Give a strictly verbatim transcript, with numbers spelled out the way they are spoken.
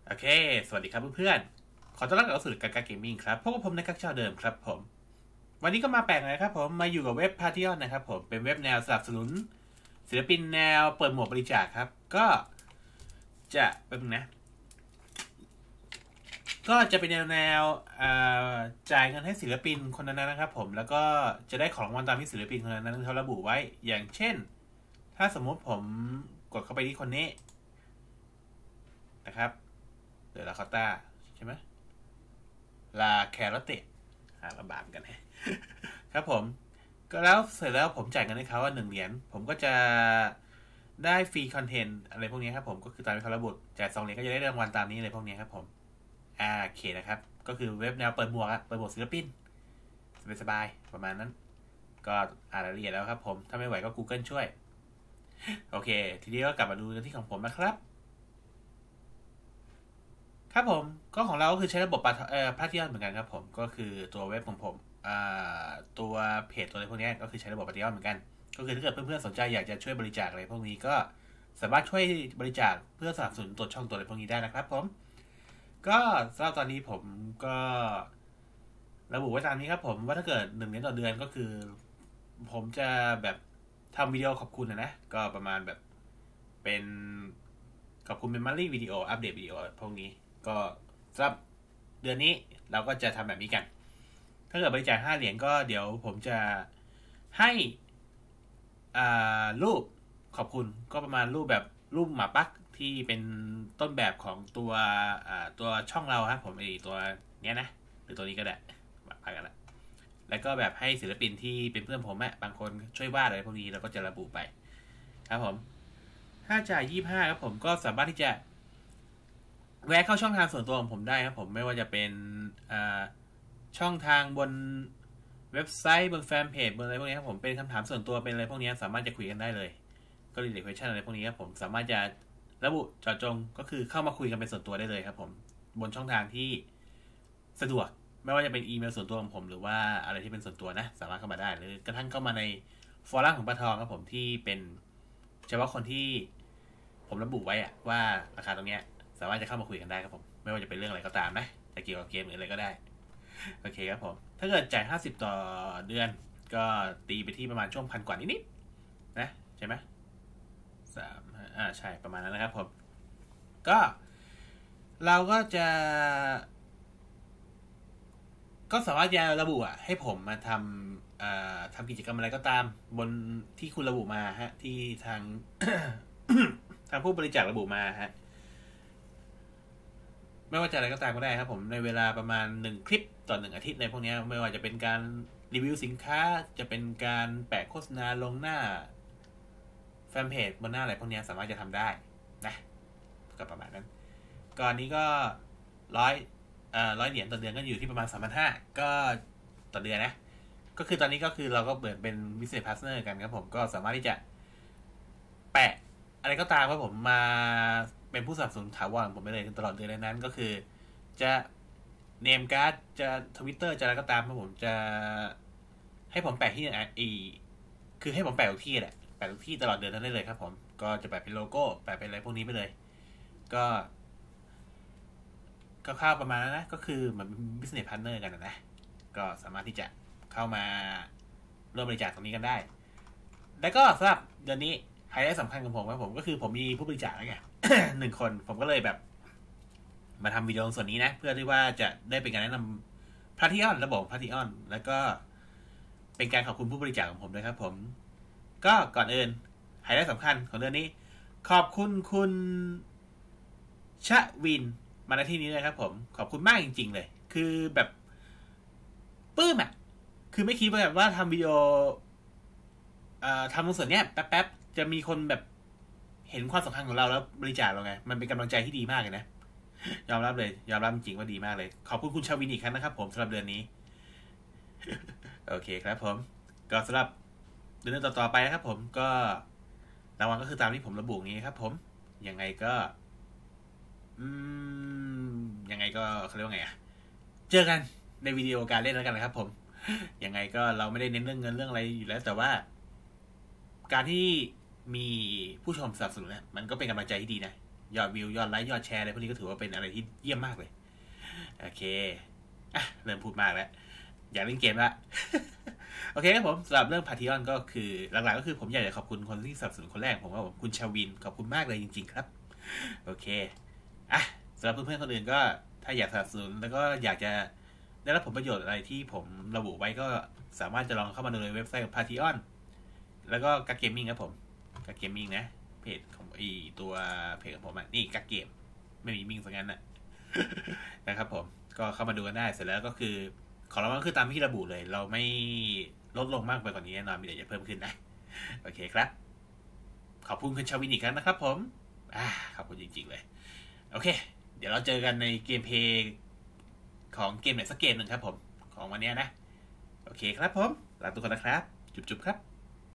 โอเค สวัสดีครับเพื่อนๆขอต้อนรับเข้าสู่การการเกมมิ่งครับพบกับผมในกักเจ้าเดิมครับผม วันนี้ก็มาแปลกนะครับผม มาอยู่กับเว็บพาทิออนนะครับผม เป็นเว็บแนวสนับสนุนศิลปินแนวเปิดหมวกบริจาคครับ ก็จะเป็นนะ ก็จะเป็นแนวแนวจ่ายเงินให้ศิลปินคนนั้นนะครับผม แล้วก็จะได้ของรางวัลตามที่ศิลปินคนนั้นเขาระบุไว้ อย่างเช่น ถ้าสมมติผมกดเข้าไปที่คนนี้นะครับเดอลาคอต้าใช่ไหมลาแคโรเตหาระบาดกันนะครับผมก็แล้วเสร็จแล้วผมจ่ายเงินให้เขาว่าหนึ่งเหรียญผมก็จะได้ฟรีคอนเทนต์อะไรพวกนี้ครับผมก็คือตามที่เขาระบุจ่ายสองเหรียญก็จะได้รางวัลตามนี้อะไรพวกนี้ครับผมอ่าโอเคนะครับก็คือเว็บแนวเปิดหมวกอะเปิดหมวกศิลปินสบายๆประมาณนั้นก็อ่านรายละเอียดแล้วครับผมถ้าไม่ไหวก็ Google ช่วยโอเคทีนี้ก็กลับมาดูที่ของผมนะครับครับผมก็ของเราก็คือใช้ระบบปาเอ่อพาทิออนเหมือนกันครับผมก็คือตัวเว็บของผมอ่าตัวเพจตัวอะไรพวกนี้ก็คือใช้ระบบปาทิออนเหมือนกันก็คือถ้าเกิดเพื่อนๆสนใจอยากจะช่วยบริจาคอะไรพวกนี้ก็สามารถช่วยบริจาคเพื่อสนับสนุนตัวช่องตัวอะไรพวกนี้ได้นะครับผมก็สำหรับตอนนี้ผมก็ระบุไว้ตามนี้ครับผมว่าถ้าเกิดหนึ่งเหรียญต่อเดือนก็คือผมจะแบบทำวิดีโอขอบคุณนะนะก็ประมาณแบบเป็นขอบคุณเป็นมัลลี่วิดีโออัปเดตวิดีโอพวกนี้ก็สำหรับเดือนนี้เราก็จะทำแบบนี้กัน ถ้าเกิดบริจาคห้าเหรียญก็เดี๋ยวผมจะให้อ่ารูปขอบคุณก็ประมาณรูปแบบรูปหมาปักที่เป็นต้นแบบของตัวอ่าตัวช่องเราครับผมไอตัวเนี้ยนะหรือตัวนี้ก็ได้หมาปักกันละแล้วก็แบบให้ศิลปินที่เป็นเพื่อนผมอะบางคนช่วยวาดอะไรพวกนี้เราก็จะระบุไปครับผมถ้าจ่ายยี่สิบห้าครับผมก็สามารถที่จะแวะเข้าช่องทางส่วนตัวของผมได้ครับผมไม่ว่าจะเป็นช่องทางบนเว็บไซต์บนแฟนเพจบนอะไรพวกนี้ครับผมเป็นคำถามส่วนตัวเป็นอะไรพวกนี้สามารถจะคุยกันได้เลยก็รีเลคชั่นอะไรพวกนี้ครับผมสามารถจะระบุเจาะจงก็คือเข้ามาคุยกันเป็นส่วนตัวได้เลยครับผมบนช่องทางที่สะดวกไม่ว่าจะเป็นอีเมลส่วนตัวของผมหรือว่าอะไรที่เป็นส่วนตัวนะสามารถเข้ามาได้หรือกระทั่งเข้ามาในฟอรัมของปะทองครับผมที่เป็นเฉพาะคนที่ผมระบุไว้อะว่าราคาตรงเนี้ยสามารถจะเข้ามาคุยกันได้ครับผมไม่ว่าจะเป็นเรื่องอะไรก็ตามนะแต่เกี่ยวกับเกมหรืออะไรก็ได้โอเคครับผมถ้าเกิดจ่ายห้าสิบต่อเดือนก็ตีไปที่ประมาณช่วงพันกว่านิดๆนะใช่ไหมสามอ่าใช่ประมาณนั้นนะครับผมก็เราก็จะก็สามารถจะระบุอ่ะให้ผมมาทำอ่าทำกิจกรรมอะไรก็ตามบนที่คุณระบุมาฮะที่ทาง ทางผู้บริจาคระบุมาฮะไม่ว่าจะอะไรก็ตามก็ได้ครับผมในเวลาประมาณหนึ่งคลิปต่อหนึ่งอาทิตย์ในพวกนี้ไม่ว่าจะเป็นการรีวิวสินค้าจะเป็นการแปะโฆษณาลงหน้าแฟนเพจบนหน้าอะไรพวกนี้สามารถจะทำได้นะก็ประมาณนั้นก่อนนี้ก็ร้อยเอ่อร้อยเหรียญต่อเดือนก็อยู่ที่ประมาณสามพันห้าก็ต่อเดือนนะก็คือตอนนี้ก็คือเราก็เหมือนเป็น business partner กันครับผมก็สามารถที่จะแปะอะไรก็ตามครับผมมาเป็นผู้สนับสนุนถาวรผมไปเลยตลอดเดือนนั้นก็คือจะเนมการ์ดจะทวิตเตอร์จะอะไรก็ตามครับผมจะให้ผมแปะที่ไหนอีคือให้ผมแปะทุกที่แหละแปะทุกที่ตลอดเดือนนั้นได้เลยครับผมก็จะแปะเป็นโลโก้แปะเป็นอะไรพวกนี้ไปเลยก็คร่าวๆประมาณนั้นนะก็คือเหมือน business partner กันนะก็สามารถที่จะเข้ามาร่วมบริจาคตรงนี้กันได้แล้วก็สำหรับเดือนนี้ไฮไลท์สำคัญของผมครับผมก็คือผมมีผู้บริจาคแล้วไง หนึ่งคนผมก็เลยแบบมาทำวิดีโอส่วนนี้นะเพื่อที่ว่าจะได้เป็นการแนะนำพาทิออนระบบพาทิออนแล้วก็เป็นการขอบคุณผู้บริจาคของผมด้วยครับผมก็ก่อนอื่นไฮไลท์สำคัญของเดือนนี้ขอบคุณคุณชะวินมาในที่นี้เลยครับผมขอบคุณมากจริงๆเลยคือแบบปื้มอ่ะคือไม่คิดว่าแบบว่าทำวิดีโอทำตรงส่วนเนี้ยแป๊บๆจะมีคนแบบเห็นความสำคัญของเราแล้วบริจาคเราไงมันเป็นกำลังใจที่ดีมากเลยนะยอมรับเลยยอมรับจริงว่าดีมากเลยขอบคุณคุณชาวินอีกครั้งนะครับผมสำหรับเดือนนี้โอเคครับผมก็สำหรับเดือนต่อๆไปนะครับผมก็รางวัลก็คือตามที่ผมระบุนี้ครับผมยังไงก็อืมยังไงก็เขาเรียกว่าไงอะเจอกันในวิดีโอการเล่นแล้วกันนะครับผมยังไงก็เราไม่ได้เน้นเรื่องเงินเรื่องอะไรอยู่แล้วแต่ว่าการที่มีผู้ชมสนับสนุนเนี่ยมันก็เป็นกำลังใจที่ดีนะยอดวิวยอดไลค์ยอดแชร์อะไรพวกนี้ก็ถือว่าเป็นอะไรที่เยี่ยมมากเลยโอเคอ่ะเริ่มพูดมากแล้วอยากเล่นเกมละ โอเคครับผมสำหรับเรื่องพาทิออนก็คือหลักๆก็คือผมอยากจะขอบคุณคนที่สนับสนุนคนแรกผมว่าผมคุณชาวินขอบคุณมากเลยจริงๆครับโอเคอ่ะสำหรับเพื่อนๆคนอื่นก็ถ้าอยากสนับสนุนแล้วก็อยากจะได้รับผลประโยชน์อะไรที่ผมระบุไว้ก็สามารถจะลองเข้ามาดูในเว็บไซต์ของพาทิออนแล้วก็กักเกมมิ่งครับผมกักเกมมิ่งนะเพจของไอตัวเพจของผมอ่ะนี่กักเกมไม่มีมิ่งสักงั้นนะนะครับผมก็เข้ามาดูกันได้เสร็จแล้วก็คือของเราก็คือตามที่ระบุเลยเราไม่ลดลงมากไปกว่านี้แน่นอนมีแต่จะเพิ่มขึ้นนะโอเคครับขอบคุณคุณชาวินอีกครั้งนะครับผมอ่าขอบคุณจริงๆเลยโอเคเดี๋ยวเราเจอกันในเกมเพลย์ของเกมไหนสักเกมหนึ่งครับผมของวันนี้นะโอเคครับผมลาทุกคนนะครับจุ๊บๆครับ